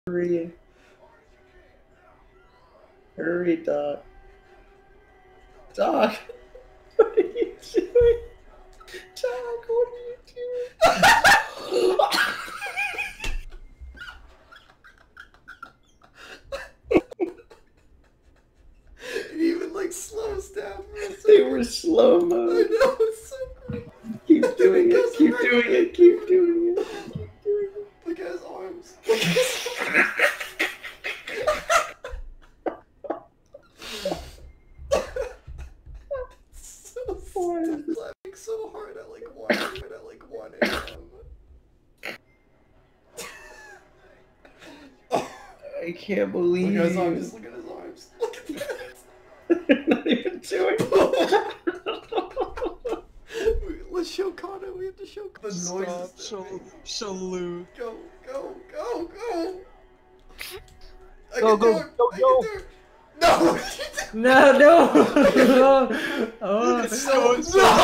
Hurry. Hurry, Doc. Doc! What are you doing? Doc, what are you doing? It even like slows down. They were slow-mo. I know, it's so great. Keep doing it, keep doing it, keep doing it. Keep doing it. Look at his arms. It's laughing so hard at like 1 a.m. I can't believe Look at his you. arms, look at his arms. Look at that. They're not even doing it. Let's show Connor, we have to show the noises. Salute. Go, go, go, go. Go, go, go, go. No! No, no! Oh. So